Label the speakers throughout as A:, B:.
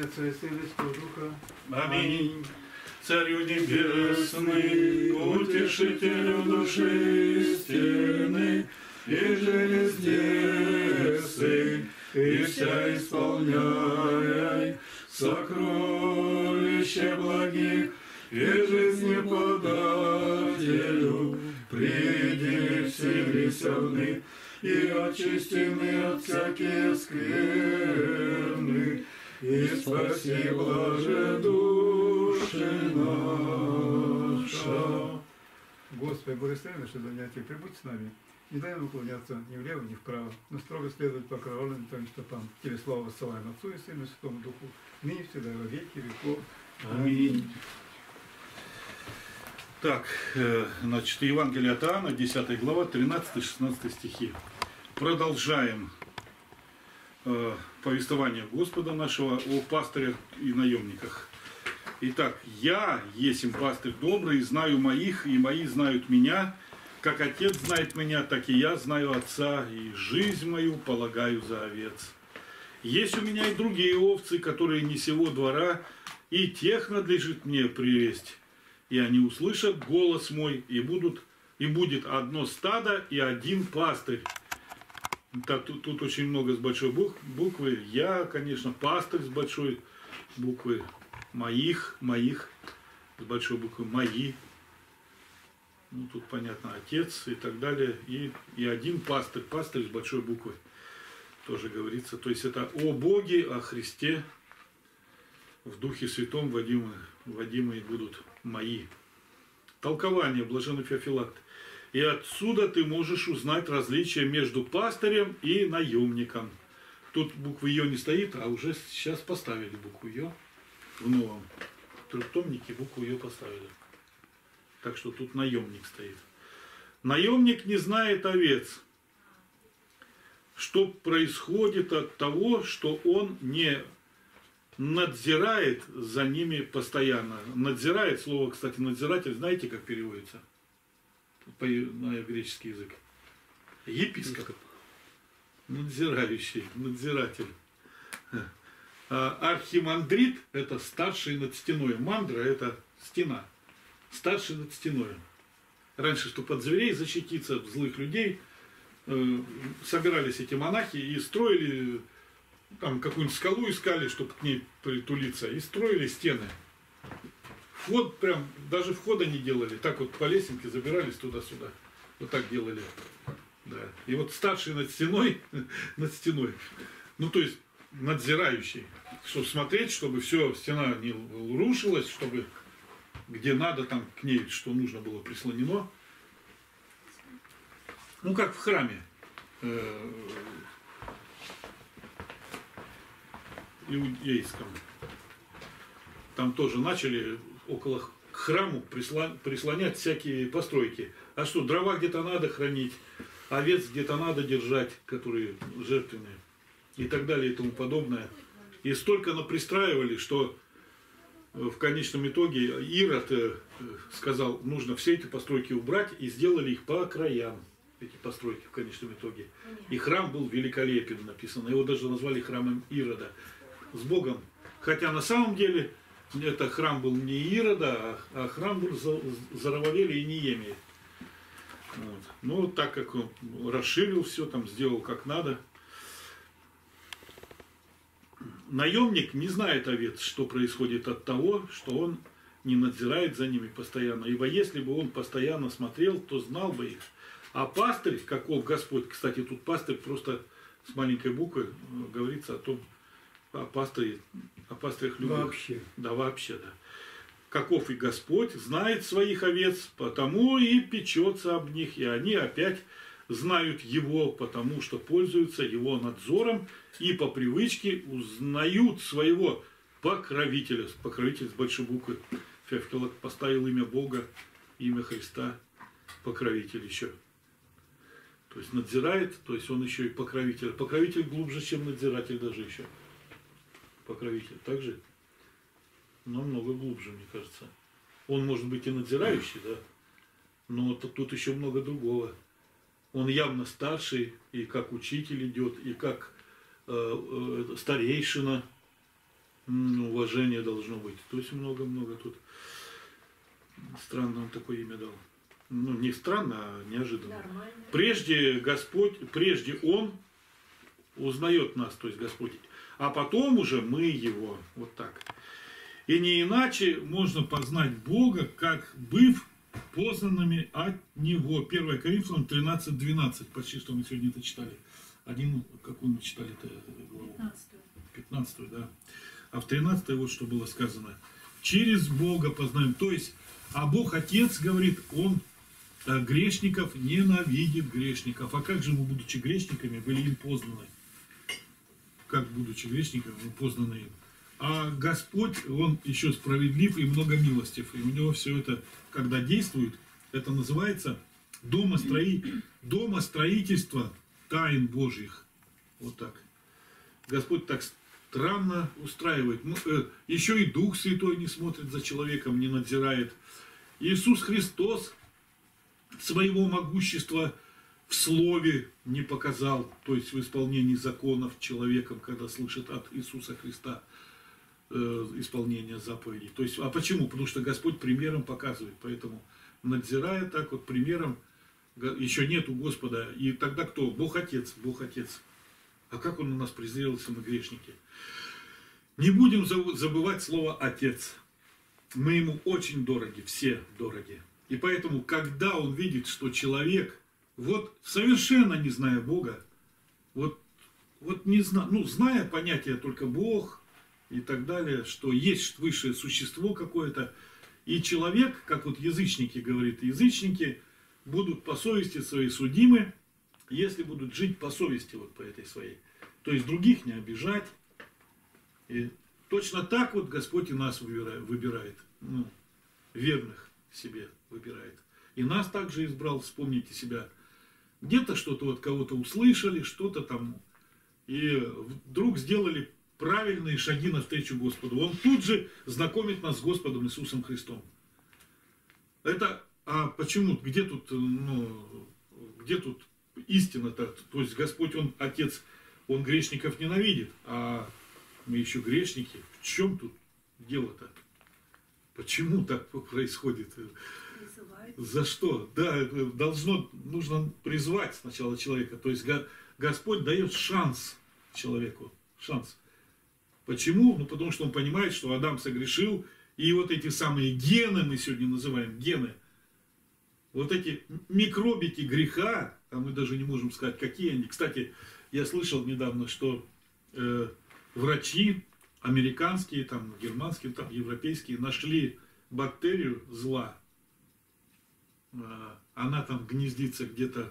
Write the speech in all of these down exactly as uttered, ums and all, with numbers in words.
A: Отца и Сына и Святого Духа.
B: Аминь. Царю небесный, утешителю души истины, и же везде и вся исполняй сокровища благих, и жизни подателю, приди все греховны, и очистены от всяких скверны, и спаси, блаже души наша.
A: Господи, благослови наше занятие, прибудь с нами. Не дай нам уклоняться ни влево, ни вправо, но строго следовать по окровавленным Твоим стопам. Тебе славу воссылаем Отцу и Сыну и Святому Духу, ныне и всегда, во веки веков.
B: Аминь. Так, значит, Евангелие от Иоанна, десятая глава, тринадцатый-шестнадцатый стихи. Продолжаем э, повествование Господа нашего о пастырях и наемниках. Итак, я есмь пастырь добрый, знаю моих, и мои знают меня. Как Отец знает меня, так и я знаю Отца, и жизнь мою полагаю за овец. Есть у меня и другие овцы, которые не сего двора, и тех надлежит мне привесть. И они услышат голос мой, и будут, и будет одно стадо и один пастырь. Тут, тут очень много с большой буквы. Я, конечно, пастырь с большой буквы. Моих, моих, с большой буквы мои. Ну, тут понятно, отец и так далее. И, и один пастырь, пастырь с большой буквы. Тоже говорится. То есть это о Боге, о Христе. В Духе Святом водимые, водимые будут мои. Толкование, блаженный Феофилакт. И отсюда ты можешь узнать различие между пастырем и наемником. Тут буквы Ё не стоит, а уже сейчас поставили букву Ё. В новом трехтомнике букву Ё поставили. Так что тут наемник стоит. Наемник не знает овец. Что происходит от того, что он не надзирает за ними постоянно. Надзирает, слово, кстати, надзиратель, знаете, как переводится? На греческий язык. Епископ. Надзирающий, надзиратель. А архимандрит – это старший над стеной. Мандра – это стена. Старший над стеной. Раньше, чтобы от зверей защититься, от злых людей, собирались эти монахи и строили, там какую-нибудь скалу искали, чтобы к ней притулиться, и строили стены. Вход прям, даже входа не делали. Так вот по лесенке забирались туда-сюда. Вот так делали. Да. И вот старший над стеной, над стеной. Ну, то есть, надзирающий. Чтобы смотреть, чтобы все, стена не рушилась, чтобы где надо, там к ней, что нужно было, прислонено. Ну, как в храме. Иудейском. Там тоже начали около храму прислонять всякие постройки. А что, дрова где-то надо хранить, овец где-то надо держать, которые жертвенные, и так далее, и тому подобное. И столько напристраивали, что в конечном итоге Ирод сказал, нужно все эти постройки убрать, и сделали их по краям, эти постройки в конечном итоге. И храм был великолепен, написано. Его даже назвали храмом Ирода. С Богом. Хотя на самом деле это храм был не Ирода, а храм был Зарававеля и Неемии. Вот. Но так как он расширил все, там сделал как надо. Наемник не знает овец, что происходит от того, что он не надзирает за ними постоянно. Ибо если бы он постоянно смотрел, то знал бы их. А пастырь, каков Господь, кстати, тут пастырь просто с маленькой буквы говорится о том, о пастыре, о пастырях любых.
A: Вообще.
B: Да, вообще, да. Каков и Господь знает своих овец, потому и печется об них, и они опять знают Его, потому что пользуются Его надзором и по привычке узнают своего покровителя. Покровитель с большой буквы. Феофилакт поставил имя Бога, имя Христа, покровитель еще. То есть надзирает, то есть он еще и покровитель. Покровитель глубже, чем надзиратель даже еще. Покровитель также намного глубже, мне кажется. Он может быть и надзирающий, да, но тут еще много другого. Он явно старший, и как учитель идет, и как э, э, старейшина. М, Уважение должно быть. То есть много-много тут. Странно он такое имя дал. Ну, не странно, а неожиданно.
C: Нормально.
B: Прежде Господь, прежде Он узнает нас, то есть Господь, а потом уже мы Его. Вот так. И не иначе можно познать Бога, как быв познанными от Него. первое Коринфянам тринадцать двенадцать. Почти что мы сегодня это читали. Один, какую мы читали-то главу?
C: пятнадцатую.
B: пятнадцатую, да. А в тринадцатой вот что было сказано. Через Бога познаем. То есть, а Бог Отец говорит, Он грешников ненавидит грешников. А как же мы, будучи грешниками, были им познаны? Как, будучи грешниками, мы познаны им? А Господь, Он еще справедлив и многомилостив. И у Него все это, когда действует, это называется домострои... домостроительство тайн Божьих. Вот так. Господь так странно устраивает. Ну, э, еще и Дух Святой не смотрит за человеком, не надзирает. Иисус Христос своего могущества в слове не показал, то есть в исполнении законов человеком, когда слышит от Иисуса Христа э, исполнение заповедей. То есть, а почему? Потому что Господь примером показывает, поэтому надзирая так вот примером, еще нет у Господа, и тогда кто? Бог Отец, Бог Отец. А как Он у нас презрел, если мы грешники? Не будем забывать слово Отец. Мы Ему очень дороги, все дороги. И поэтому, когда Он видит, что человек, вот совершенно не зная Бога, вот, вот не зна, ну, зная понятие только Бог и так далее, что есть высшее существо какое-то, и человек, как вот язычники говорят, язычники будут по совести своей судимы, если будут жить по совести вот по этой своей. То есть других не обижать. И точно так вот Господь и нас выбирает, выбирает ну, верных себе выбирает. И нас также избрал, вспомните себя. Где-то что-то вот кого-то услышали, что-то там, и вдруг сделали правильные шаги навстречу Господу. Он тут же знакомит нас с Господом Иисусом Христом. Это, а почему, где тут, ну, где тут истина-то? То есть Господь, Он Отец, Он грешников ненавидит, а мы еще грешники. В чем тут дело-то? Почему так происходит?
C: Призывает.
B: За что? Да, должно, нужно призвать сначала человека. То есть Господь дает шанс человеку. Шанс. Почему? Ну, потому что Он понимает, что Адам согрешил, и вот эти самые гены, мы сегодня называем гены, вот эти микробики греха, а мы даже не можем сказать, какие они. Кстати, я слышал недавно, что э, врачи американские, там, германские, там, европейские нашли бактерию зла. Она там гнездится где-то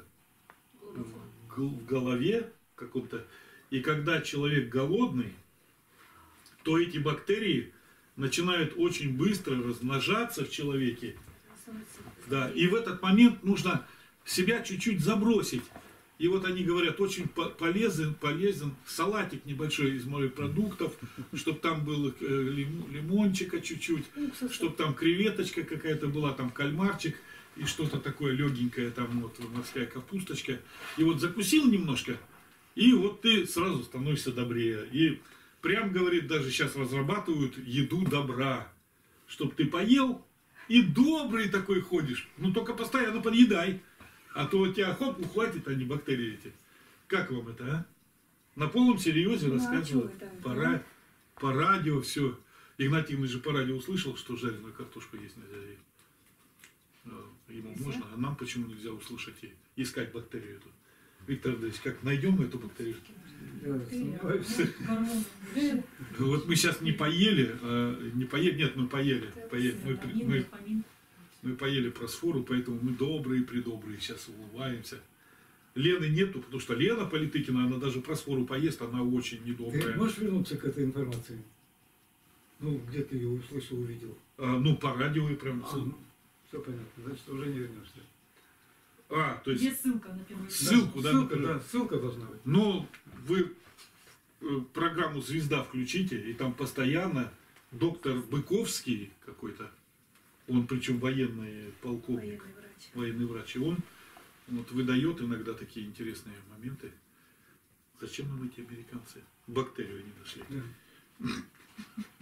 B: в голове каком-то. И когда человек голодный, то эти бактерии начинают очень быстро размножаться в человеке. Да, и в этот момент нужно себя чуть-чуть забросить. И вот они говорят, очень полезен, полезен салатик небольшой из морепродуктов, чтобы там был лимончика чуть-чуть, чтобы там креветочка какая-то была, там кальмарчик и что-то такое легенькое, там вот морская капусточка. И вот закусил немножко, и вот ты сразу становишься добрее. И прям, говорит, даже сейчас разрабатывают еду добра, чтобы ты поел и добрый такой ходишь. Ну только постоянно подъедай. А то у тебя хоп, ухватит они бактерии эти. Как вам это, а? На полном серьезе
C: ну,
B: рассказывают.
C: А
B: по, ра... по радио все. Игнатьевич же по радио услышал, что жареную картошку есть нельзя. Ему
C: нельзя?
B: можно, а нам почему нельзя услышать и искать бактерию эту? Виктор Андреевич, как найдем мы эту бактерию?
A: Я сомневаюсь.
B: Вот мы сейчас не поели, не поели, нет, мы поели. поели. Мы, мы, мы поели просфору, поэтому мы добрые, придобрые, сейчас улыбаемся. Лены нету, потому что Лена Политыкина, она даже просфору поест, она очень недобрая.
A: Ты можешь вернуться к этой информации? Ну, где ты ее услышал, увидел?
B: А, ну, по радио и прям.
A: А, ну, все понятно, значит, уже не вернешься.
B: А, то есть...
C: Где ссылка на первую
B: Ссылку, да?
A: Ссылка,
B: на...
A: да, ссылка должна быть.
B: Ну, вы программу «Звезда» включите, и там постоянно доктор Быковский какой-то, он причем военный полковник,
C: военный врач.
B: военный врач, и он вот выдает иногда такие интересные моменты. Зачем нам эти американцы? Бактерию они нашли.
A: Да.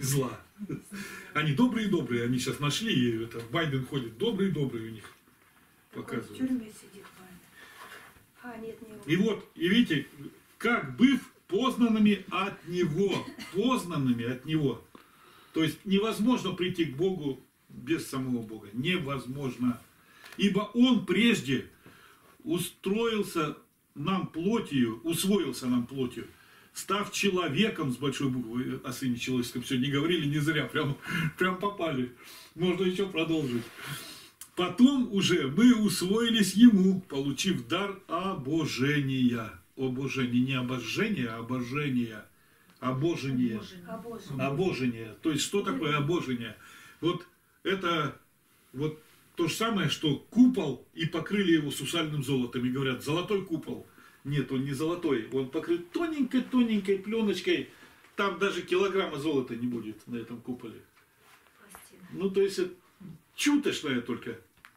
B: зла. Они добрые-добрые, они сейчас нашли, и это, Байден ходит, добрые-добрые у них
C: Так он в
B: показывают.
C: тюрьме сидит, Ваня. А, нет, не он.
B: И вот, и видите, как быв познанными от Него, познанными от Него. То есть невозможно прийти к Богу без самого Бога, невозможно. Ибо Он прежде устроился нам плотью, усвоился нам плотью, став человеком с большой буквы, о Сыне Человеческом сегодня говорили, не зря, прям, прям попали. Можно еще продолжить. Потом уже мы усвоились Ему, получив дар обожения. Обожение, не обожение, а обожение. Обожение.
C: А, Боже.
B: Обожение. То есть, что такое обожение? Вот это вот то же самое, что купол, и покрыли его сусальным золотом. И говорят, золотой купол. Нет, он не золотой. Он покрыт тоненькой-тоненькой пленочкой. Там даже килограмма золота не будет на этом куполе.
C: Пластина.
B: Ну, то есть, это чуточное только.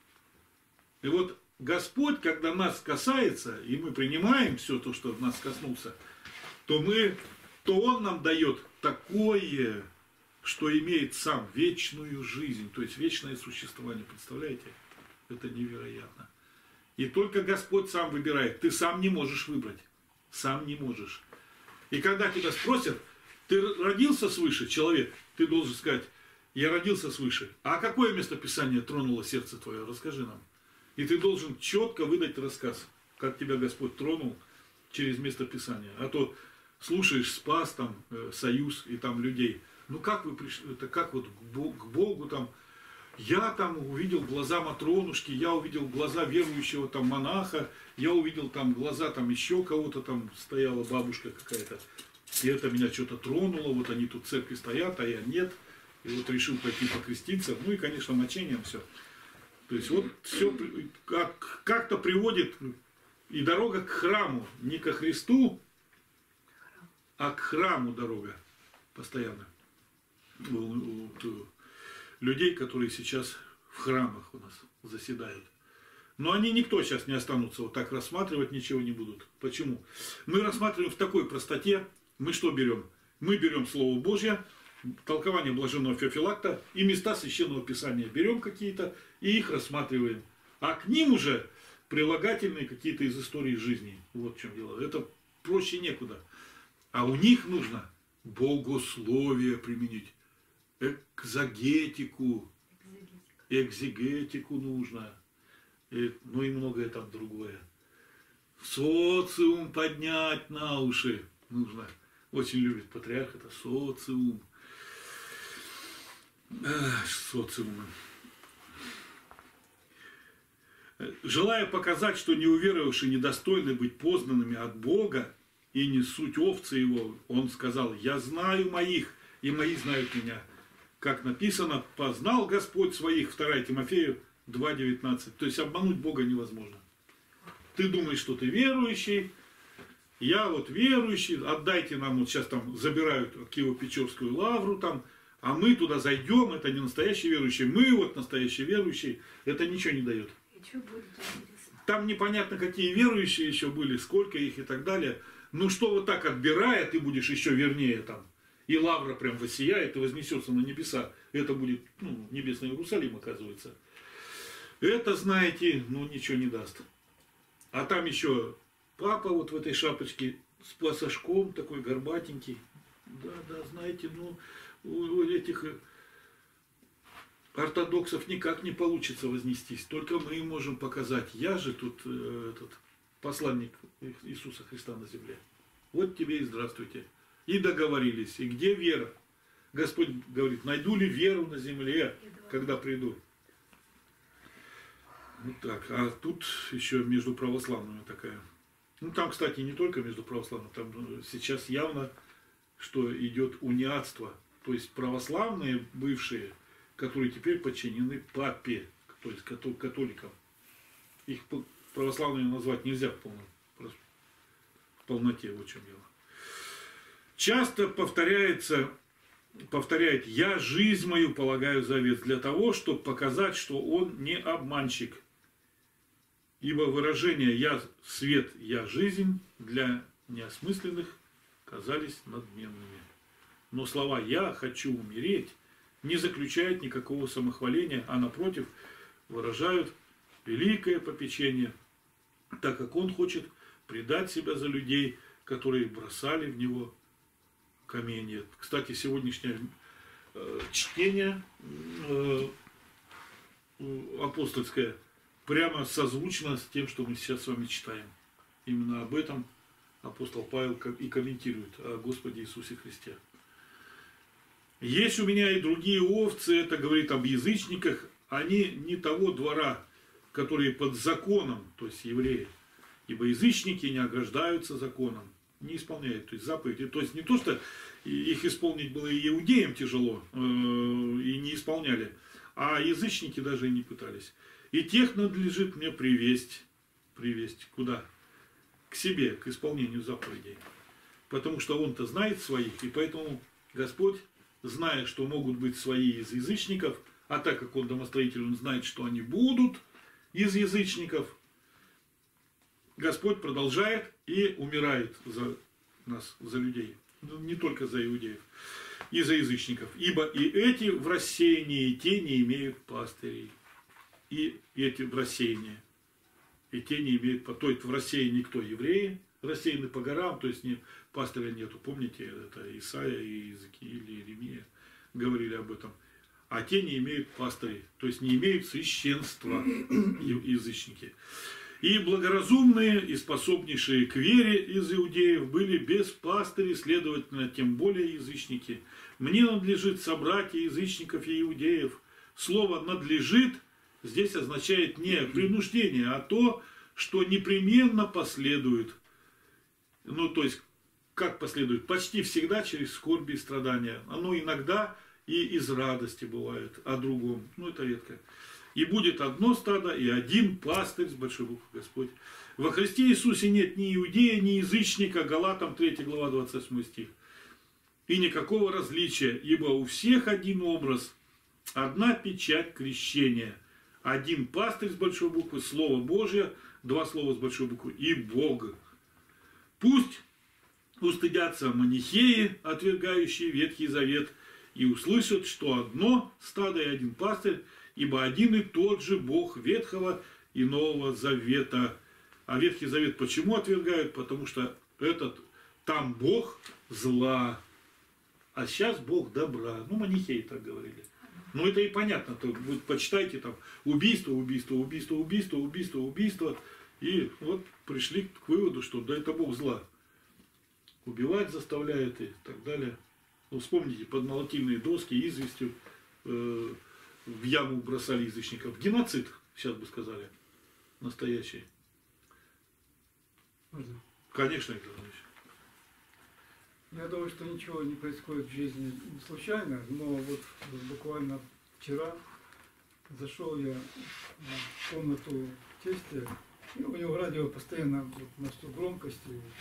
B: И вот Господь, когда нас касается, и мы принимаем все то, что нас коснулся, то мы, то Он нам дает такое, что имеет сам вечную жизнь, то есть вечное существование. Представляете? Это невероятно. И только Господь сам выбирает. Ты сам не можешь выбрать. Сам не можешь. И когда тебя спросят, ты родился свыше, человек, ты должен сказать, я родился свыше. А какое местописание тронуло сердце твое? Расскажи нам. И ты должен четко выдать рассказ, как тебя Господь тронул через местописание. А то слушаешь Спас, там, э, Союз и там людей. Ну как вы пришли, это как вот к Богу, к Богу там. Я там увидел глаза Матронушки, я увидел глаза верующего там монаха, я увидел там глаза там еще кого-то, там стояла бабушка какая-то. И это меня что-то тронуло, вот они тут в церкви стоят, а я нет. И вот решил пойти покреститься. Ну и, конечно, мочением все. То есть вот все как, как-то приводит и дорога к храму. Не ко Христу, а к храму дорога. Постоянно. У, у, у людей, которые сейчас в храмах у нас заседают. Но они никто сейчас не останутся вот так рассматривать, ничего не будут. Почему? Мы рассматриваем в такой простоте. Мы что берем? Мы берем Слово Божье, толкование блаженного Феофилакта и места Священного Писания. Берем какие-то и их рассматриваем. А к ним уже прилагательные какие-то из истории жизни. Вот в чем дело. Это проще некуда. А у них нужно богословие применить. Экзагетику. Экзегетику нужно. И, ну и многое там другое. Социум поднять на уши нужно. Очень любит патриарх это социум. Эх, социум. Желая показать, что неуверовавшие недостойны быть познанными от Бога и не суть овцы его, он сказал, я знаю моих, и мои знают меня. Как написано, познал Господь своих, второе Тимофею два девятнадцать. То есть обмануть Бога невозможно. Ты думаешь, что ты верующий, я вот верующий, отдайте нам, вот сейчас там забирают Киево-Печорскую лавру там, а мы туда зайдем, это не настоящие верующие, мы вот настоящие верующие, это ничего не дает.
C: И что будет, интересно?
B: Там непонятно, какие верующие еще были, сколько их и так далее. Ну что вот так отбирая, ты будешь еще вернее там. И лавра прям воссияет и вознесется на небеса. Это будет, ну, небесный Иерусалим, оказывается. Это, знаете, ну ничего не даст. А там еще папа вот в этой шапочке с пасашком, такой горбатенький. Да, да, знаете, ну, у этих ортодоксов никак не получится вознестись. Только мы им можем показать. Я же тут э, этот посланник Иисуса Христа на земле. Вот тебе и здравствуйте. И договорились. И где вера? Господь говорит, найду ли веру на земле, когда приду. Вот так. А тут еще между православными такая. Ну там, кстати, не только между православными. Там сейчас явно, что идет униатство. То есть православные бывшие, которые теперь подчинены папе, то есть католикам. Их православными назвать нельзя в, полном, в полноте, вот в чем дело. Часто повторяется, повторяет, я жизнь мою полагаю за овец, для того, чтобы показать, что он не обманщик. Ибо выражения «я свет, я жизнь» для неосмысленных казались надменными. Но слова «я хочу умереть» не заключают никакого самохваления, а напротив выражают великое попечение, так как он хочет предать себя за людей, которые бросали в него каменья. Кстати, сегодняшнее э, чтение э, апостольское прямо созвучно с тем, что мы сейчас с вами читаем. Именно об этом апостол Павел и комментирует о Господе Иисусе Христе. Есть у меня и другие овцы, это говорит об язычниках, они не того двора, которые под законом, то есть евреи, ибо язычники не ограждаются законом, не исполняют, то есть заповеди. То есть не то, что их исполнить было и иудеям тяжело, э, и не исполняли, а язычники даже и не пытались. И тех надлежит мне привесть, привесть куда? К себе, к исполнению заповедей. Потому что он-то знает своих, и поэтому Господь, зная, что могут быть свои из язычников, а так как он домостроитель, он знает, что они будут из язычников, Господь продолжает и умирает за нас, за людей. Не только за иудеев, и за язычников. Ибо и эти в рассеянии, и те не имеют пастырей. И эти в рассеянии, и те не имеют, то есть в рассеянии кто? Евреи, рассеяны по горам, то есть не, пастыря нету. Помните, это Исаия и Иезекииль, и Иеремия говорили об этом. А те не имеют пастырей, то есть не имеют священства язычники. И благоразумные и способнейшие к вере из иудеев были без пастырей, следовательно, тем более язычники. Мне надлежит собрать и язычников, и иудеев. Слово «надлежит» здесь означает не принуждение, а то, что непременно последует. Ну, то есть, как последует? Почти всегда через скорби и страдания. Оно иногда и из радости бывает о другом. Ну, это редко. И будет одно стадо, и один пастырь, с большой буквы Господь. Во Христе Иисусе нет ни иудея, ни язычника, Галатам третья глава, двадцать восьмой стих. И никакого различия, ибо у всех один образ, одна печать крещения, один пастырь с большой буквы, Слово Божье, два слова с большой буквы, и Бог. Пусть устыдятся манихеи, отвергающие Ветхий Завет, и услышат, что одно стадо и один пастырь, ибо один и тот же Бог Ветхого и Нового Завета. А Ветхий Завет почему отвергают? Потому что этот, там Бог зла, а сейчас Бог добра. Ну, манихеи так говорили. Ну, это и понятно. То, вот почитайте там убийство, убийство, убийство, убийство, убийство, убийство. И вот пришли к выводу, что да, это Бог зла. Убивать заставляет и так далее. Ну, вспомните, под молотильные доски, известью э, в яму бросали язычников. Геноцид, сейчас бы сказали, настоящий.
A: Можно?
B: Конечно, Виктор Иванович.
A: Я думаю, что ничего не происходит в жизни случайно, но вот буквально вчера зашел я в комнату тестя, и у него радио постоянно на всю громкость.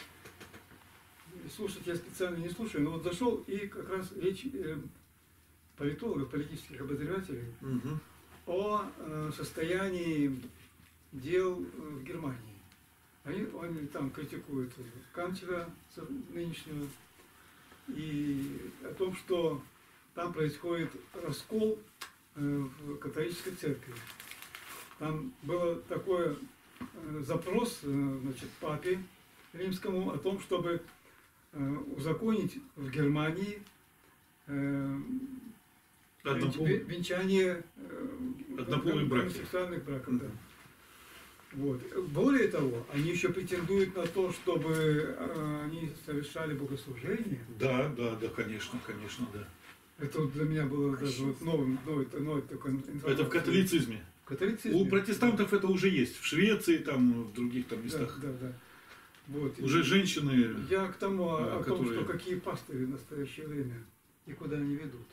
A: И слушать я специально не слушаю, но вот зашел, и как раз речь э, политологов, политических обозревателей
B: Угу.
A: о э, состоянии дел в Германии. Они, они там критикуют канцлера нынешнего и о том, что там происходит раскол э, в католической церкви. Там был такой э, запрос э, значит, папе римскому о том, чтобы э, узаконить в Германии э,
B: Однополый.
A: венчание э,
B: Однополые браки.
A: гомосексуальных браков. Да. Вот. Более того, они еще претендуют на то, чтобы э, они совершали богослужение.
B: Да, да, да, конечно, конечно, да.
A: Это вот для меня было даже вот новым, новый, новый такой информация.
B: Это в католицизме.
A: В католицизме.
B: У протестантов это уже есть. В Швеции, там, в других там
A: Да,
B: местах.
A: да, да. Вот.
B: Уже
A: И
B: женщины.
A: я к тому, о,
B: а,
A: о том,
B: которые-
A: что какие пастыри в настоящее время и куда они ведут.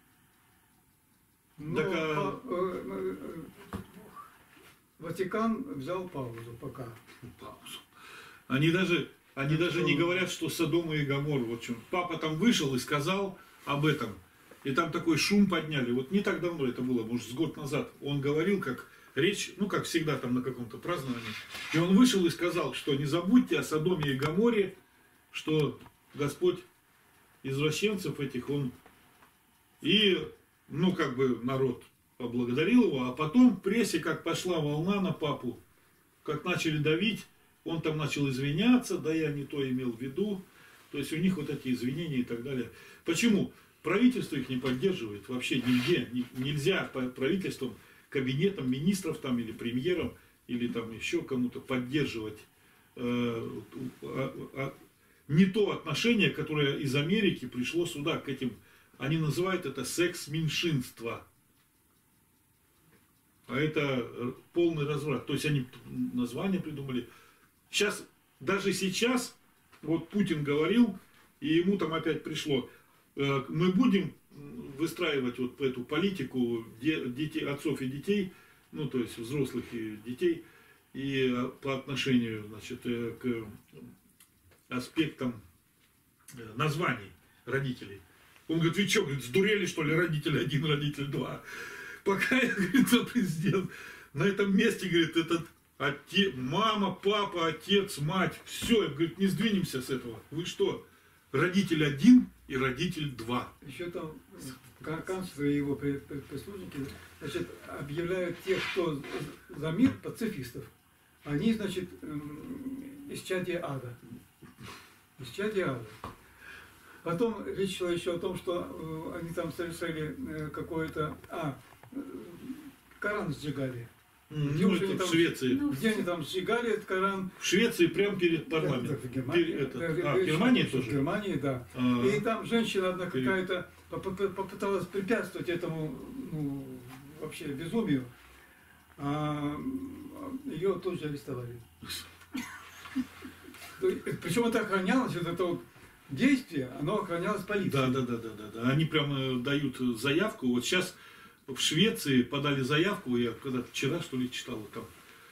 A: Но
B: Так, а-
A: по- э, э, э, Ватикан взял паузу пока.
B: Паузу. Они даже, они
A: Так
B: даже
A: что-
B: не говорят, что Содом и Гомор. Вот чем. Папа там вышел и сказал об этом. И там такой шум подняли. Вот не так давно это было, может, с год назад. Он говорил, как речь, ну, как всегда, там на каком-то праздновании. И он вышел и сказал, что не забудьте о Содоме и Гоморе, что Господь извращенцев этих он... И, ну, как бы народ поблагодарил его, а потом в прессе как пошла волна на папу, как начали давить, он там начал извиняться, да я не то имел в виду. То есть у них вот эти извинения и так далее. Почему? Правительство их не поддерживает вообще нигде. Нельзя правительством, кабинетом министров там или премьером, или там еще кому-то поддерживать э, э, не то отношение, которое из Америки пришло сюда, к этим, они называют это секс-меньшинство. А это полный разврат. То есть они название придумали. Сейчас, даже сейчас, вот Путин говорил, и ему там опять пришло, э, мы будем выстраивать вот эту политику детей, отцов и детей, ну то есть взрослых и детей, и по отношению, значит, к аспектам названий родителей. Он говорит, вы что, говорит, сдурели, что ли, родитель один, родитель два? Пока я, говорит, президент, на этом месте, говорит, этот отец, мама, папа, отец, мать, все, говорит, не сдвинемся с этого. Вы что, родитель один и родитель два?
A: Еще там канцлер и его прислужники, значит, объявляют тех, кто за мир, пацифистов. Они, значит, исчадие ада. Исчадие ада. Потом речь шла еще о том, что они там совершили какое-то... А, Коран сжигали. Где,
B: ну, это
A: там,
B: в Швеции.
C: Ну,
A: где они там сжигали этот Коран?
B: В Швеции прямо перед парламентом.
A: В Германии,
B: Перед, это,
A: да,
B: а, в Германии
A: в
B: тоже?
A: В Германии, да.
B: А,
A: И там женщина одна
B: перед...
A: какая-то попыталась препятствовать этому, ну, вообще безумию. А ее тоже арестовали. Причем это охранялось, вот это вот действие, оно охранялось полицией.
B: Да, да, да, да, да, да. Они прямо дают заявку. Вот сейчас в Швеции подали заявку, я когда вчера, что ли, читал там.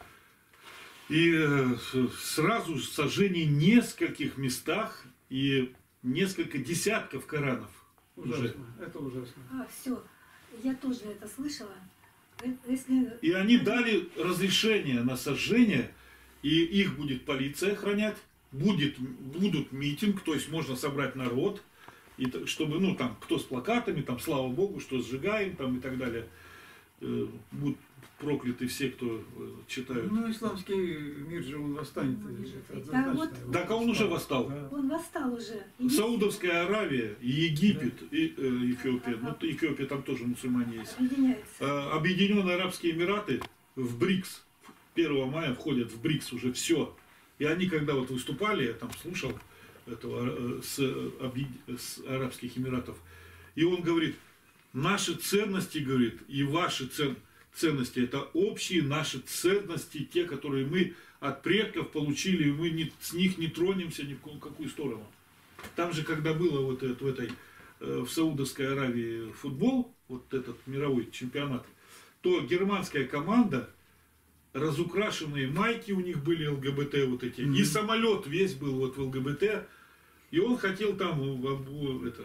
B: И сразу сожжение в нескольких местах и несколько десятков Коранов.
A: Ужасно,
B: уже.
A: Это ужасно.
C: А, все, я тоже это слышала. Если...
B: И они дали разрешение на сожжение, и их будет полиция охранять, будет, будут митинг, то есть можно собрать народ, и, чтобы, ну, там, кто с плакатами, там, слава Богу, что сжигаем, там, и так далее. Э, будут прокляты все, кто э, читают.
A: Ну, исламский мир же, он восстанет.
C: Ну,
A: Это
C: да,
A: однозначно.
C: вот-
B: Так, а он уже восстал.
A: Да.
C: Он восстал уже. И
B: Саудовская Аравия, и Египет,
A: Да.
B: и э, Эфиопия, ну, Эфиопия там тоже мусульмане есть.
C: объединяется.
B: Э, Объединенные Арабские Эмираты в БРИКС первого мая входят в БРИКС уже все. И они, когда вот выступали, я там слушал этого, с, с Арабских Эмиратов, и он говорит, наши ценности, говорит, и ваши цен, ценности, это общие наши ценности, те, которые мы от предков получили, и мы не, с них не тронемся ни в какую сторону. Там же, когда было вот это, в этой, в Саудовской Аравии футбол, вот этот мировой чемпионат, то германская команда, разукрашенные майки у них были ЛГБТ вот эти, mm-hmm. и самолет весь был вот в ЛГБТ, и он хотел там, это,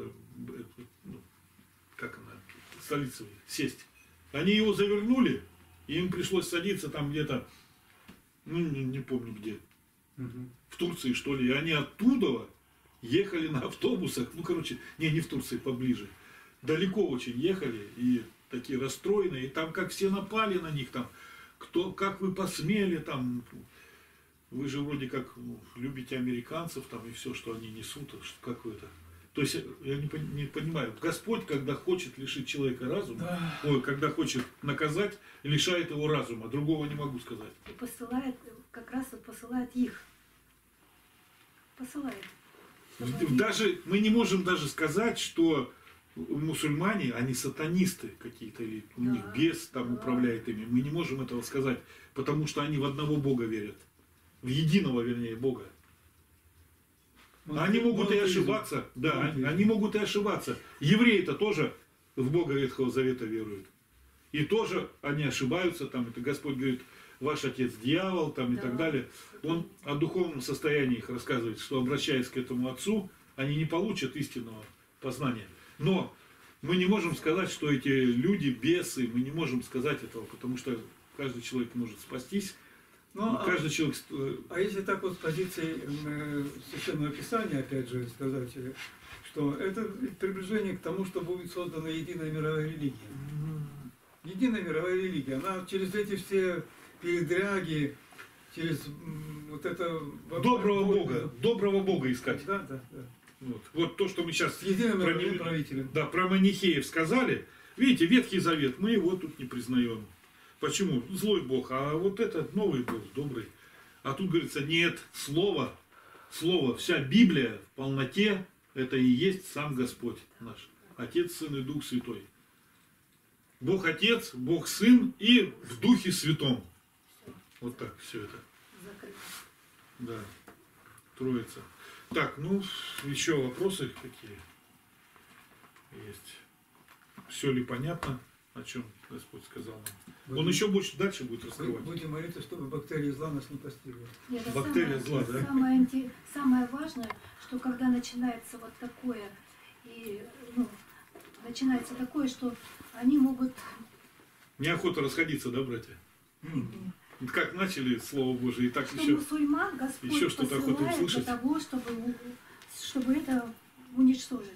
B: ну, как она, столица, сесть. Они его завернули, и им пришлось садиться там где-то, ну не, не помню где,
A: Угу.
B: в Турции что ли, и они оттуда ехали на автобусах, ну короче, не, не в Турции, поближе, далеко очень ехали, и такие расстроенные, и там как все напали на них, там, кто, как вы посмели, там, вы же вроде как ну, любите американцев, там, и все, что они несут, какое-то. То есть, я не, не понимаю, Господь, когда хочет лишить человека разума,
A: Да.
B: ой, когда хочет наказать, лишает его разума, другого не могу сказать.
C: И посылает, как раз и посылает их. Посылает. Чтобы они-
B: Даже, мы не можем даже сказать, что мусульмане, они сатанисты какие-то, или у
C: Да,
B: них бес там
C: да.
B: управляет ими. Мы не можем этого сказать, потому что они в одного Бога верят. В единого, вернее, Бога. Они могут и
A: Монотеизм.
B: ошибаться. Да,
A: Монотеизм.
B: они могут и ошибаться. Евреи-то тоже в Бога Ветхого Завета веруют. И тоже они ошибаются. Там это Господь говорит, ваш отец дьявол, там и
C: Да.
B: так далее. Он о духовном состоянии их рассказывает, что обращаясь к этому отцу, они не получат истинного познания. Но мы не можем сказать, что эти люди бесы, мы не можем сказать этого, потому что каждый человек может спастись
A: Ну, а,
B: Каждый человек... э,
A: а если так вот с позиции э, Священного Писания, опять же, сказать, э, что это приближение к тому, что будет создана единая мировая религия. Единая мировая религия, она через эти все передряги, через м, вот это...
B: Доброго Бога, доброго Бога искать.
A: Да, да, да.
B: Вот, вот то, что мы сейчас
A: С единым
B: про,
A: мировым
B: не-
A: правителем.
B: да, про манихеев сказали. Видите, Ветхий Завет, мы его тут не признаем. Почему? Злой Бог, а вот этот новый Бог, добрый. А тут говорится, нет, Слово, Слово, вся Библия в полноте, это и есть сам Господь наш. Отец, Сын и Дух Святой. Бог Отец, Бог Сын и в Духе Святом. Вот так все это.
C: Закрыто.
B: Да, Троица. Так, ну, еще вопросы какие есть? Все ли понятно, о чем Господь сказал нам? Он еще больше дальше будет раскрывать.
A: Будем молиться, чтобы бактерии зла нас не постигли.
C: Нет, а
B: Бактерия
C: самое,
B: зла, да?
C: Самое, инте- самое важное, что когда начинается вот такое, и ну, начинается такое, что они могут...
B: Неохота расходиться, да, братья?
A: М.
B: Вот как начали Слово Божие, и так
C: Что
B: еще...
C: мусульман Господь
B: еще что-то охота
C: посылает для
B: услышать?
C: того, чтобы, у- чтобы это уничтожить.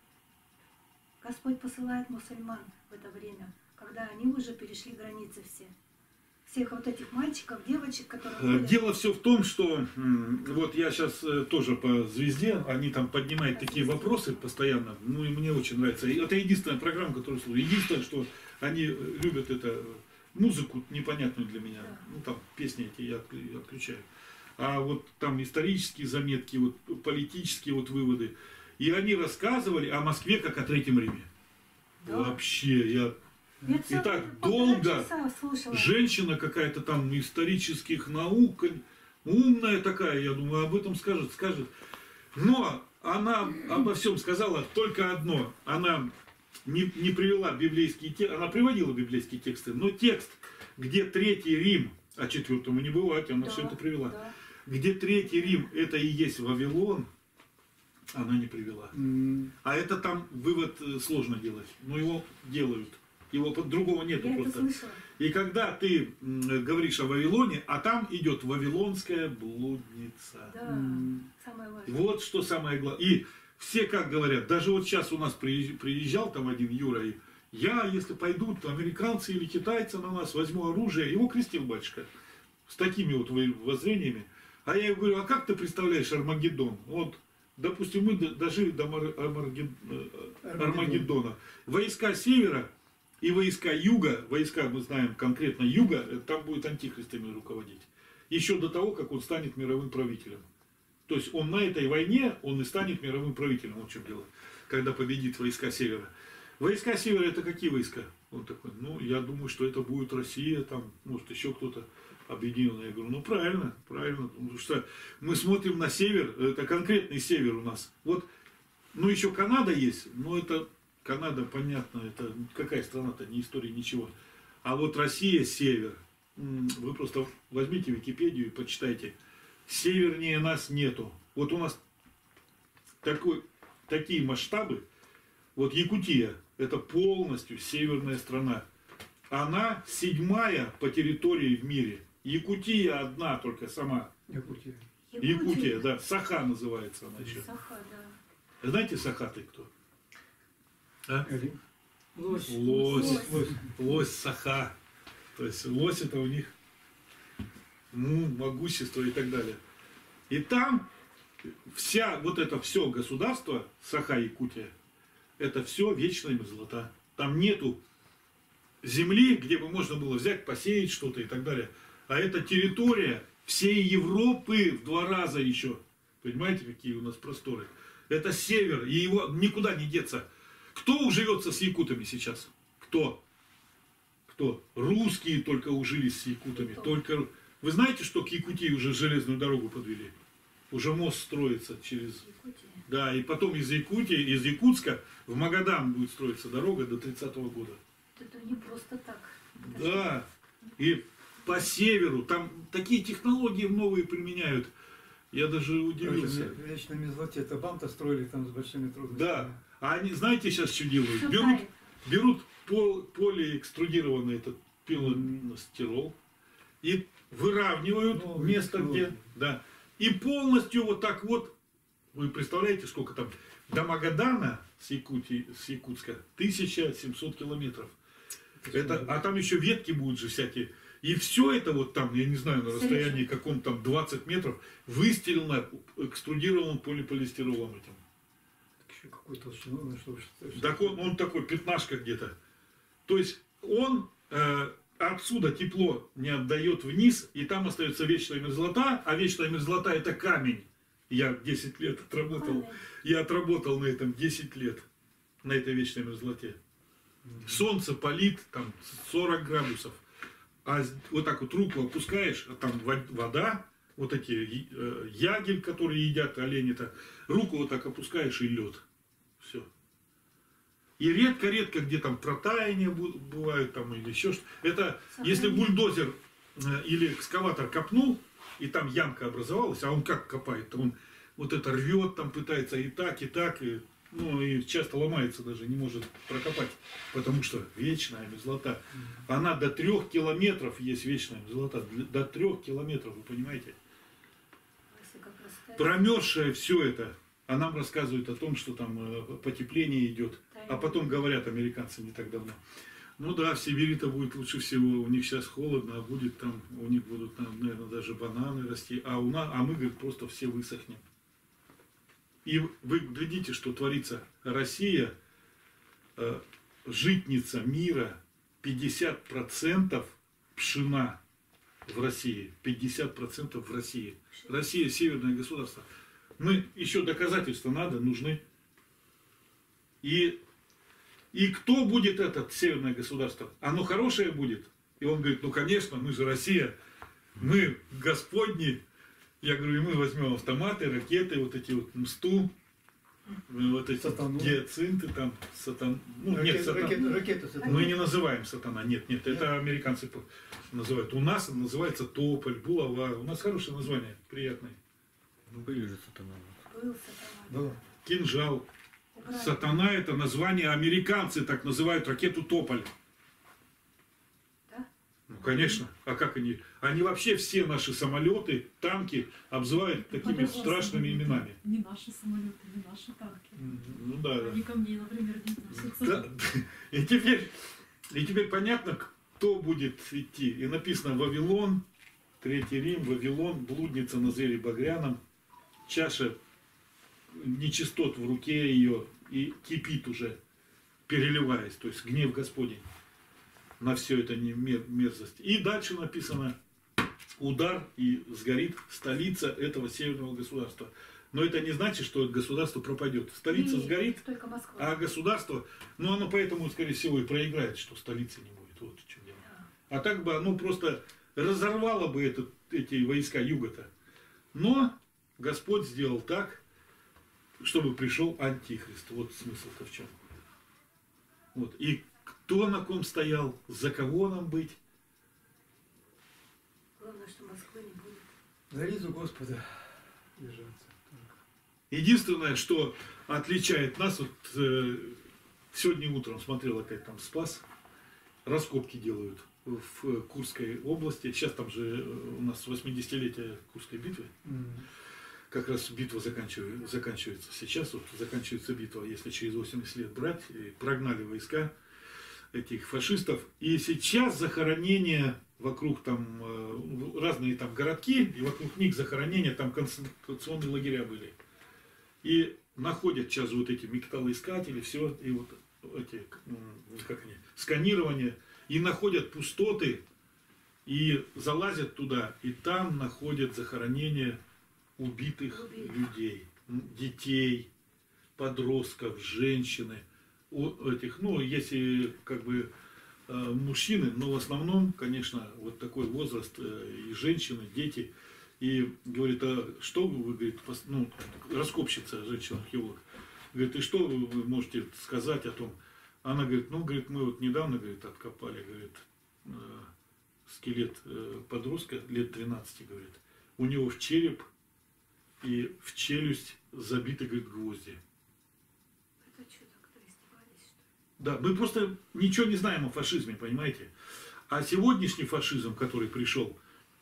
C: Господь посылает мусульман в это время, когда они уже перешли границы все. Всех вот этих мальчиков, девочек, которые...
B: Э,
C: ходят.
B: Дело все в том, что м, вот я сейчас тоже по звезде, они там поднимают такие вопросы постоянно. Ну и мне очень нравится. И это единственная программа, которую слушаю. Единственное, что они э, любят это музыку непонятную для меня.
C: Да.
B: Ну там песни эти я отклю- отключаю. А вот там исторические заметки, вот политические вот выводы. И они рассказывали о Москве как о Третьем Риме.
C: Да.
B: Вообще, я
C: Я целых
B: так
C: полтора
B: долго
C: часа слушала.
B: женщина какая-то там исторических наук, умная такая, я думаю, об этом скажет, скажет. Но она обо всем сказала только одно. Она не, не привела библейские тексты, она приводила библейские тексты, но текст, где Третий Рим, а четвертому не бывать, она
C: Да,
B: все это привела,
C: да.
B: где Третий Рим, это и есть Вавилон, она не привела.
A: М.
B: А это там вывод э, сложно делать, но его делают. Его по- другого нету
C: Я это
B: просто.
C: слышала.
B: И когда ты м, говоришь о Вавилоне, а там идет вавилонская блудница.
C: Да,
A: М.
C: самое важное.
B: Вот что самое главное. И все как говорят, даже вот сейчас у нас приезж- приезжал там один Юра, и я, если пойдут американцы или китайцы на нас, возьму оружие, его крестил батюшка с такими вот во- воззрениями. А я ему говорю, а как ты представляешь Армагеддон? Вот, допустим, мы д- дожили до Мар- Армагед- э, Армагеддона. Войска севера и войска юга, войска, мы знаем конкретно юга, э, там будет антихристами руководить. Еще до того, как он станет мировым правителем. То есть он на этой войне, он и станет мировым правителем. Вот в чем дело. Когда победит войска севера. Войска севера это какие войска? Он такой, ну, я думаю, что это будет Россия, там, может, еще кто-то объединенный. Я говорю, ну, правильно, правильно. Потому что мы смотрим на север, это конкретный север у нас. Вот, ну, еще Канада есть, но это Канада, понятно, это какая страна-то, ни истории, ничего. А вот Россия, север. М, Вы просто возьмите Википедию и почитайте. Севернее нас нету. Вот у нас такой, такие масштабы. Вот Якутия, это полностью северная страна. Она седьмая по территории в мире. Якутия одна только сама.
A: Якутия.
B: Якутия, да. Саха называется она еще.
C: Саха, да.
B: Знаете, Саха-ты кто? А?
A: Эль.
C: Лось.
B: Лось.
A: Лось.
B: Лось, Саха. То есть лось это у них ну, могущество и так далее. И там вся, вот это все государство, Саха-Якутия, это все вечная мерзлота. Там нету земли, где бы можно было взять, посеять что-то и так далее. А это территория всей Европы в два раза еще. Понимаете, какие у нас просторы? Это север, и его никуда не деться. Кто уживется с якутами сейчас? Кто? Кто? Русские только ужились с якутами.
C: Кто?
B: Только... Вы знаете, что к Якутии уже железную дорогу подвели? Уже мост строится через...
C: Якутия.
B: Да, и потом из Якутии, из Якутска в Магадан будет строиться дорога до тридцатого года.
C: Это не просто так. Это
B: Да, и по северу, там такие технологии новые применяют. Я даже удивился.
A: В вечной мерзлоте это бам-то строили там с большими трудностями.
B: Да, а они, знаете, сейчас что делают?
C: Всё
B: Берут,
C: тает.
B: берут пол, полиэкструдированный этот пилостирол и выравнивают
A: Ну,
B: место,
A: ну,
B: где... Да. И полностью вот так вот, вы представляете, сколько там, до Магадана с, Якутии, с Якутска тысяча семьсот километров. Это, а там еще ветки будут же всякие. И все это вот там, я не знаю, на расстоянии каком-то там двадцать метров, выстелено экструдированным полиполистиролом этим.
A: Еще какой толщину, чтобы...
B: Так он, он такой, пятнашка где-то. То есть он э, отсюда тепло не отдает вниз, и там остается вечная мерзлота, а вечная мерзлота это камень. Я десять лет отработал, я отработал на этом десять лет, на этой вечной мерзлоте. Солнце палит там сорок градусов, а вот так вот руку опускаешь, а там вода, вот эти э, ягель, которые едят олени-то, руку вот так опускаешь и лед. Все. И редко-редко, где там протаяния бывают там или еще что-то. Это если бульдозер э, или экскаватор копнул, и там ямка образовалась, а он как копает? Он вот это рвет, там пытается и так, и так, и, ну, и часто ломается даже, не может прокопать, потому что вечная мерзлота. Она до трех километров есть вечная мерзлота, до трех километров, вы понимаете? Промерзшее все это, а нам рассказывают о том, что там потепление идет, а потом говорят американцы не так давно. Ну да, в Сибири-то будет лучше всего, у них сейчас холодно, а будет там, у них будут, наверное, даже бананы расти, а, у нас, а мы, говорит, просто все высохнем. И вы глядите, что творится. Россия, э, житница мира, пятьдесят процентов пшена в России, пятьдесят процентов в России. Россия северное государство. Мы, еще доказательства надо, нужны. И И кто будет этот северное государство? Оно хорошее будет? И он говорит, ну конечно, мы же Россия, мы Господни. Я говорю, и мы возьмем автоматы, ракеты, вот эти вот МСТУ, вот эти
A: Сатану.
B: гиацинты там, сатан... Ну,
A: Ракет,
B: нет, сатан...
A: ракет, ракеты сатану.
B: Мы не называем сатана, нет, нет, это американцы называют. У нас называется тополь, булава, у нас хорошее название, приятное.
D: Ну, были же сатана.
C: Был сатана.
A: Да.
B: Кинжал.
C: Убрали.
B: Сатана это название, американцы так называют ракету тополь.
C: Да?
B: Ну, конечно. А как они? Они вообще все наши самолеты, танки обзывают такими
E: По-другому
B: страшными
E: самолеты.
B: именами.
E: Не наши самолеты, не наши танки.
B: Ну да, да.
E: Они ко мне, например, не относятся.
B: Да. И теперь, и теперь понятно, кто будет идти. И написано Вавилон, Третий Рим, Вавилон, блудница на звере багряном, чаша нечистот в руке ее и кипит уже, переливаясь, то есть гнев Господень на все это мерзость. И дальше написано удар и сгорит столица этого северного государства. Но это не значит, что государство пропадет. Столица
C: Нет,
B: сгорит,
C: только Москва.
B: а государство, ну оно поэтому, скорее всего, и проиграет, что столицы не будет. Вот в чем дело. А так бы оно просто разорвало бы этот, эти войска юга-то. Но Господь сделал так, чтобы пришел антихрист. Вот смысл-то в чем. Вот. И кто на ком стоял, за кого нам быть.
C: Главное, что Москвы не будет.
A: За ризу Господа держаться.
B: Единственное, что отличает нас, вот э, сегодня утром смотрел опять там Спас, раскопки делают в Курской области. Сейчас там же у нас восьмидесятилетие Курской битвы.
A: М.
B: Как раз битва заканчивается, заканчивается. Сейчас вот заканчивается битва, если через восемьдесят лет брать, и прогнали войска этих фашистов. И сейчас захоронения вокруг там, э, разные там городки, и вокруг них захоронения, там концентрационные лагеря были. И находят сейчас вот эти металлоискатели, все, и вот эти, как они, сканирование, и находят пустоты, и залазят туда, и там находят захоронения убитых
C: Убитых.
B: людей, детей, подростков, женщины, у этих, ну, если как бы э, мужчины, но в основном, конечно, вот такой возраст, э, и женщины, дети. И говорит, а что вы, вы говорит, пос- ну, раскопщица, женщина-археолог, говорит, и что вы, вы можете сказать о том? Она говорит, ну, говорит, мы вот недавно, говорит, откопали, говорит, э, скелет э, подростка лет тринадцати, говорит, у него в череп и в челюсть забиты, говорит, гвозди.
C: Это что, так-то издевались, что ли?
B: Да, мы просто ничего не знаем о фашизме, понимаете? А сегодняшний фашизм, который пришел,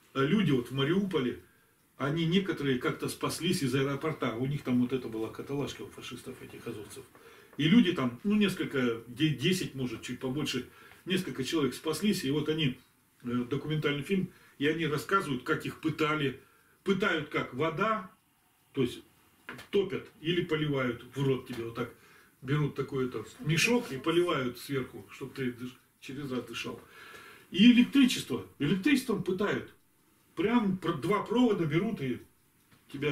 B: а люди вот в Мариуполе, они некоторые как-то спаслись из аэропорта. У них там вот это была каталажка у фашистов, этих азовцев. И люди там, ну несколько, десять может, чуть побольше, несколько человек спаслись. И вот они, документальный фильм, и они рассказывают, как их пытали. Пытают как? Вода, то есть топят или поливают в рот тебе вот так. Берут такой-то мешок и поливают сверху, чтобы ты через раз дышал. И электричество. Электричеством пытают. Прям два провода берут и тебя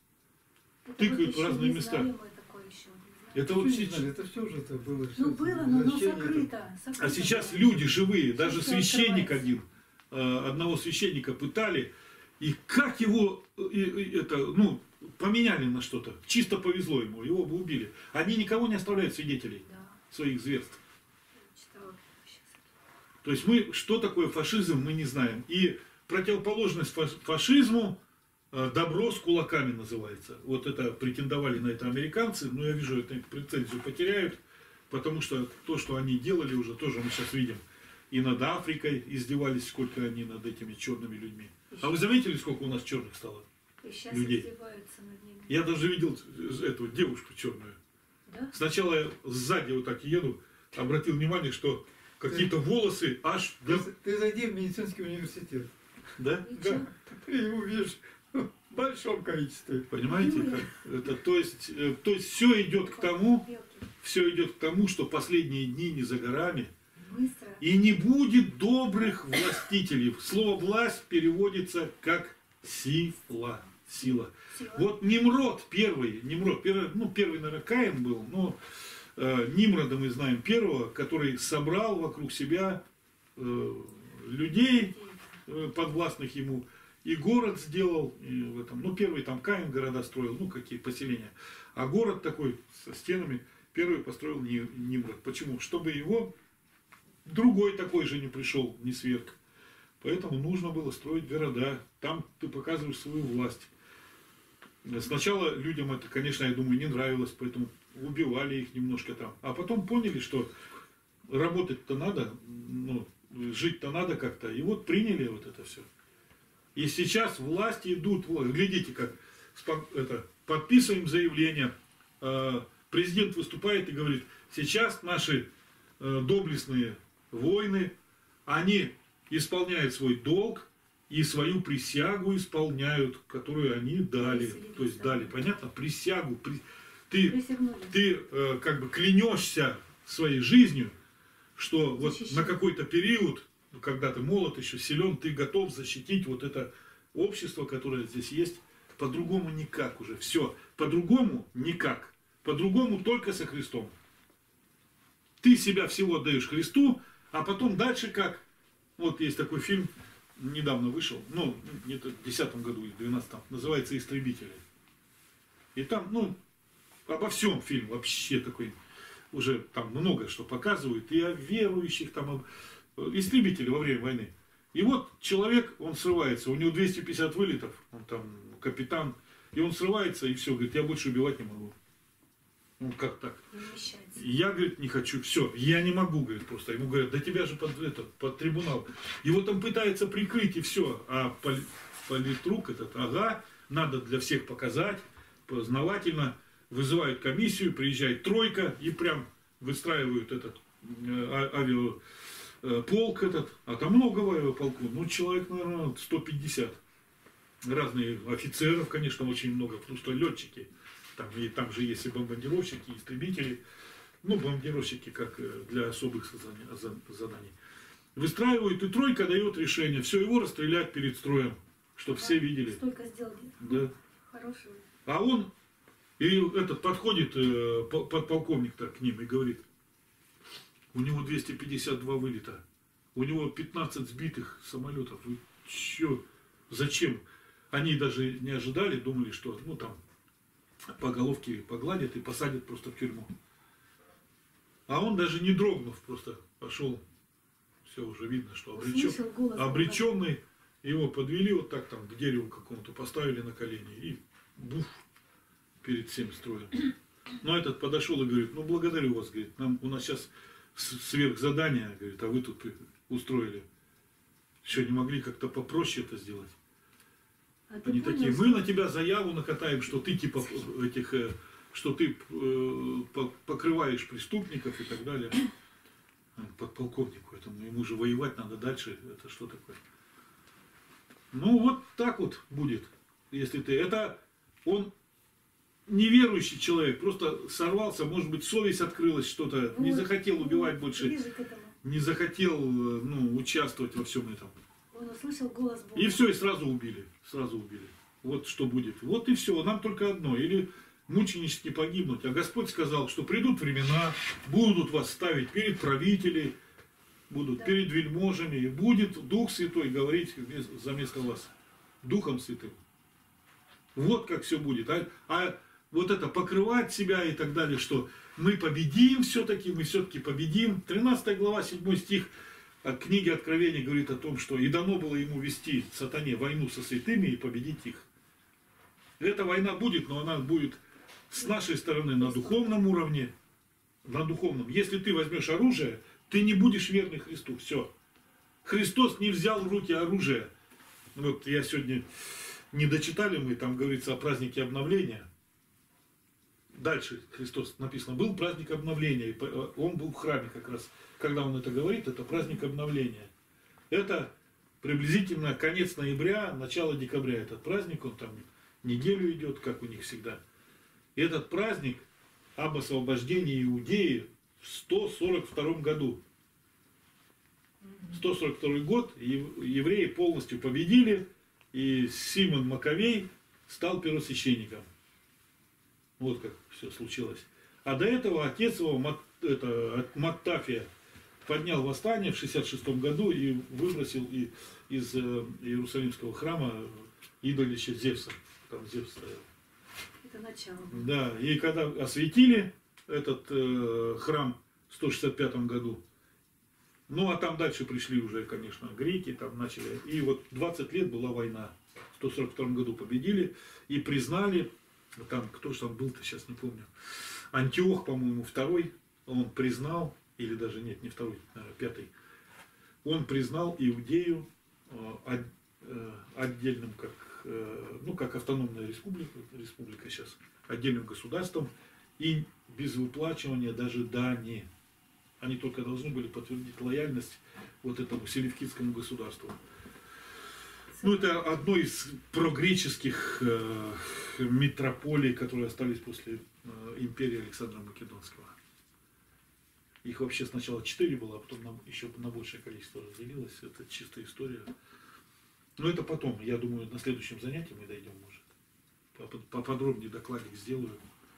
C: Это
B: тыкают
C: вот
B: в
C: еще
B: разные
C: не
B: места.
C: знали мы такое еще.
B: Это
A: Ну,
B: вот
A: не
B: сейчас.
A: знали, это все же это было. всё
C: Ну
A: это
C: было, но оно
A: возвращение, это-
C: закрыто. закрыто
B: А сейчас
C: было.
B: люди живые, даже
C: всё
B: священник
C: открывается.
B: один, э, одного священника пытали, и как его э, э, это, ну, поменяли на что-то. Чисто повезло ему, его бы убили. Они никого не оставляют свидетелей
C: Да,
B: своих зверств.
C: читала сейчас.
B: То есть мы, что такое фашизм, мы не знаем. И противоположность фаш- фашизму э, добро с кулаками называется. Вот это претендовали на это американцы, но я вижу, это претензию потеряют, потому что то, что они делали уже, тоже мы сейчас видим. И над Африкой издевались, сколько они над этими черными людьми. А вы заметили, сколько у нас черных стало?
C: И сейчас
B: людей.
C: издеваются над ними.
B: Я даже видел эту девушку черную.
C: Да?
B: Сначала я сзади вот так еду, обратил внимание, что какие-то волосы аж...
A: Ты,
B: до-
A: ты зайди в медицинский университет.
B: Да?
C: И чё?
A: Да, ты его видишь в большом количестве.
B: Понимаете?
C: Юля.
B: как это, то есть, э, то есть все идет к тому,
C: Белки.
B: все идет к тому, что последние дни не за горами,
C: Быстро.
B: и не будет добрых властителей. Слово власть переводится как сила. Сила.
C: Сила.
B: Вот Nimrod первый, Nimrod, первый, ну первый, наверное, Каин был, но э, Нимрода мы знаем первого, который собрал вокруг себя э, людей, э, подвластных ему, и город сделал, и в этом, ну первый там Каин города строил, ну какие поселения, а город такой со стенами первый построил Ни- Нимрод. Почему? Чтобы его другой такой же не пришел, не сверг. Поэтому нужно было строить города, там ты показываешь свою власть. Сначала людям это, конечно, я думаю, не нравилось, поэтому убивали их немножко там. А потом поняли, что работать-то надо, ну, жить-то надо как-то. И вот приняли вот это все. И сейчас власти идут, вот, глядите, как спо- это, подписываем заявление, э, президент выступает и говорит, сейчас наши э, доблестные воины, они исполняют свой долг, и свою присягу исполняют, которую они дали.
C: Присягнулись,
B: То есть
C: да.
B: дали, понятно? Присягу. При- Ты,
C: Присягнули.
B: ты э, как бы клянешься своей жизнью, что вот
C: Защищать.
B: на какой-то период, ну, когда ты молод, еще силен, ты готов защитить вот это общество, которое здесь есть. По-другому никак уже. Все. По-другому никак. По-другому только со Христом. Ты себя всего отдаешь Христу, а потом дальше как? Вот есть такой фильм, недавно вышел, ну, где-то в десятом году или двенадцатом, называется «Истребители». И там, ну, обо всем фильм вообще такой, уже там много что показывают, и о верующих, там, об... истребители во время войны. И вот человек, он срывается, у него двести пятьдесят вылетов, он там капитан, и он срывается, и все, говорит, я больше убивать не могу. Ну, как так?
C: Не вмещается.
B: Я, говорит, не хочу, все, я не могу, говорит, просто. Ему говорят, да тебя же под, это, под трибунал. Его там пытаются прикрыть, и все. А поли- политрук этот, ага, надо для всех показать, познавательно. Вызывают комиссию, приезжает тройка, и прям выстраивают этот э, авиаполк этот. А там много в авиаполку, ну, человек, наверное, сто пятьдесят. Разные офицеров, конечно, очень много, потому что летчики. Там, и там же есть и бомбардировщики, и истребители. Ну, бомбардировщики как э, для особых задания- за- заданий. Выстраивают, и тройка дает решение. Все, его расстрелять перед строем, чтобы все видели.
C: Столько сделали.
B: Да.
C: Хорошего.
B: А он, и этот подходит э, по- подполковник-то к ним и говорит, у него двести пятьдесят два вылета, у него пятнадцать сбитых самолетов. Вы чё? Зачем? Они даже не ожидали, думали, что, ну, там, по головке погладят и посадят просто в тюрьму. А он даже не дрогнув, просто пошел, все уже видно, что обречен,
C: Услышал голос.
B: обреченный, его подвели вот так там к дереву какому-то, поставили на колени и буф, перед всем строем. Но этот подошел и говорит, ну благодарю вас, говорит, нам, у нас сейчас сверхзадание, говорит, а вы тут устроили. Что, не могли как-то попроще это сделать?
C: А ты
B: Они
C: понял,
B: такие,
C: что-
B: мы на тебя заяву накатаем, что ты типа этих, э, что ты э, по- покрываешь преступников и так далее. Подполковнику этому, ему же воевать надо дальше, это что такое? Ну вот так вот будет, если ты, это он неверующий человек, просто сорвался, может быть совесть открылась, что-то, не
C: Вот,
B: захотел убивать
C: вот,
B: больше,
C: ближе к этому.
B: не захотел, э, ну, участвовать во всем этом.
C: Он услышал голос Бога.
B: И все, и сразу убили. Сразу убили. Вот что будет. Вот и все. Нам только одно. Или мученически погибнуть. А Господь сказал, что придут времена, будут вас ставить перед правителей, будут
C: Да.
B: перед вельможами, и будет Дух Святой говорить вместо- за место вас. Духом Святым. Вот как все будет. А, а вот это покрывать себя и так далее, что мы победим все-таки, мы все-таки победим. тринадцатая глава, седьмой стих от книги Откровения говорит о том, что и дано было ему вести сатане войну со святыми и победить их. Эта война будет, но она будет с нашей стороны на духовном уровне, на духовном. Если ты возьмешь оружие, ты не будешь верный Христу. Все. Христос не взял в руки оружие. Вот я сегодня не дочитали мы, там говорится о празднике обновления. Дальше Христос написано, был праздник обновления, и он был в храме как раз. Когда он это говорит, это праздник обновления. Это приблизительно конец ноября, начало декабря этот праздник, он там неделю идет, как у них всегда. И этот праздник об освобождении Иудеи в сто сорок втором году. сто сорок второй год евреи полностью победили, и Симон Маковей стал первосвященником. Вот как все случилось. А до этого отец его, Мат, это, Маттафия, поднял восстание в шестьдесят шестом году и выбросил и, из э, Иерусалимского храма идолище Зевса. Там Зевс стоял.
C: Это начало.
B: Да, и когда осветили этот э, храм в сто шестьдесят пятом году, ну а там дальше пришли уже, конечно, греки, там начали. И вот двадцать лет была война. В сто сорок втором году победили и признали, там кто же там был-то, сейчас не помню, Антиох, по-моему, второй, он признал, или даже нет, не второй, наверное, пятый, он признал Иудею э, от, э, отдельным, как, э, ну, как автономная республика, республика сейчас, отдельным государством, и без выплачивания даже дани. Они только должны были подтвердить лояльность вот этому селевкидскому государству. Ну, это одно из прогреческих э, метрополий, которые остались после э, империи Александра Македонского. Их вообще сначала четыре было, а потом нам еще на большее количество разделилось. Это чистая история. Но это потом, я думаю, на следующем занятии мы дойдем, может. Поподробнее докладик сделаю.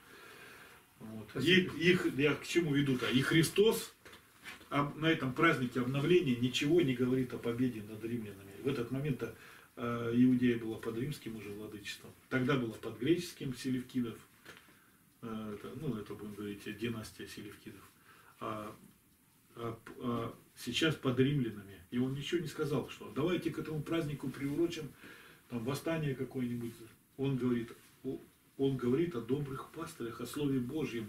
B: Вот. И, их, я к чему веду-то? И Христос на этом празднике обновления ничего не говорит о победе над римлянами. В этот момент э, Иудея была под римским уже владычеством. Тогда была под греческим селевкидов. Э, это, ну, это будем говорить, династия селевкидов. А, а, а сейчас под римлянами. И он ничего не сказал, что давайте к этому празднику приурочим там, восстание какое-нибудь. Он говорит, он говорит о добрых пастырях, о Слове Божьем.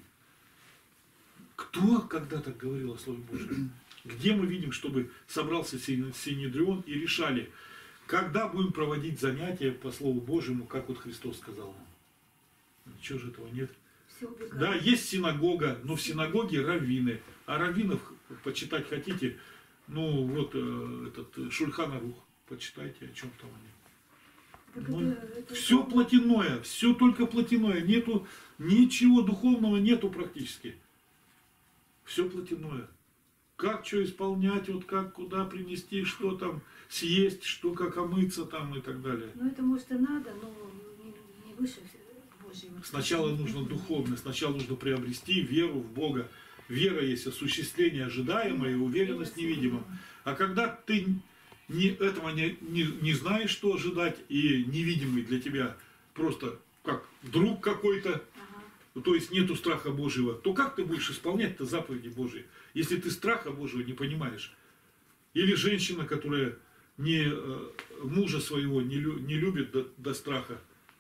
B: Кто когда-то говорил о Слове Божьем? Где мы видим, чтобы собрался Синедрион и решали, когда будем проводить занятия по Слову Божьему, как вот Христос сказал нам? Ничего же этого нет. Да, есть синагога, но в синагоге раввины. А раввинов почитать хотите, ну вот э, этот Шульхан Арух, почитайте, о чем там они. Ну, это, это все плотяное, все только плотяное, нету ничего духовного, нету практически. Все плотяное. Как что исполнять, вот как куда принести, что там съесть, что как омыться там и так далее.
C: Ну это может и надо, но не, не выше Божьего.
B: Сначала нужно духовно, сначала нужно приобрести веру в Бога. Вера есть осуществление ожидаемое и уверенность невидимым. А когда ты не, этого не, не, не знаешь, что ожидать, и невидимый для тебя просто как друг какой-то, ага. То есть нету страха Божьего, то как ты будешь исполнять-то заповеди Божьи, если ты страха Божьего не понимаешь? Или женщина, которая не, мужа своего не, не любит до, до страха,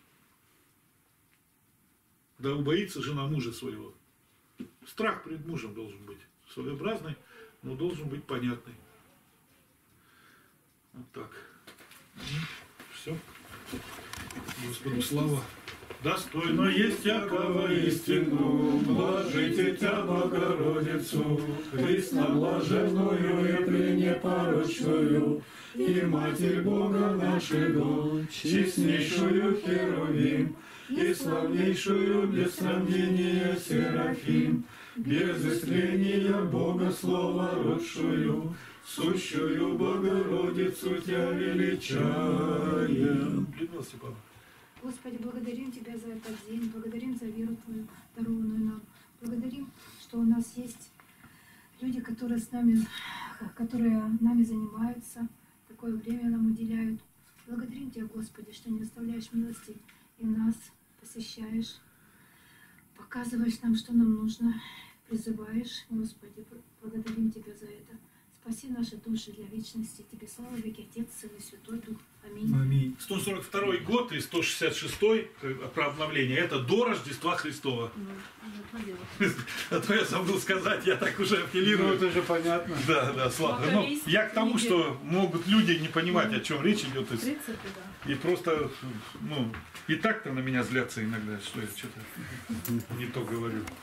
B: да убоится жена мужа своего. Страх перед мужем должен быть своеобразный, но должен быть понятный. Вот так. Все. Господу слава. Достойно есть всякого истину, блажите Тя, Богородицу, Христа блаженную и пренепорочную, и Матерь Бога нашего, честнейшую Херувим, и славнейшую без сравнения Серафим, без истления Бога Слова родшую, сущую Богородицу Тя величаем. Людмила Степановна.
C: Господи, благодарим Тебя за этот день, благодарим за веру Твою, дарованную нам. Благодарим, что у нас есть люди, которые с нами, которые нами занимаются, такое время нам уделяют. Благодарим Тебя, Господи, что не оставляешь милости и нас посещаешь, показываешь нам, что нам нужно, призываешь, Господи, благодарим Тебя за это. Спаси наши души для вечности. Тебе слава веки, Отец, Сын и Святой Дух. Аминь.
A: Аминь.
B: сто сорок второй год и сто шестьдесят шестой про обновление. Это до Рождества Христова. А то я забыл сказать, я так уже
A: Ну,
B: апеллирую.
A: это же понятно.
B: Да, да, Слава. Ну, я к тому, что могут люди не понимать, о чем речь идет.
E: В принципе, да.
B: И просто, ну, и так-то на меня злятся иногда, что я что-то не то говорю.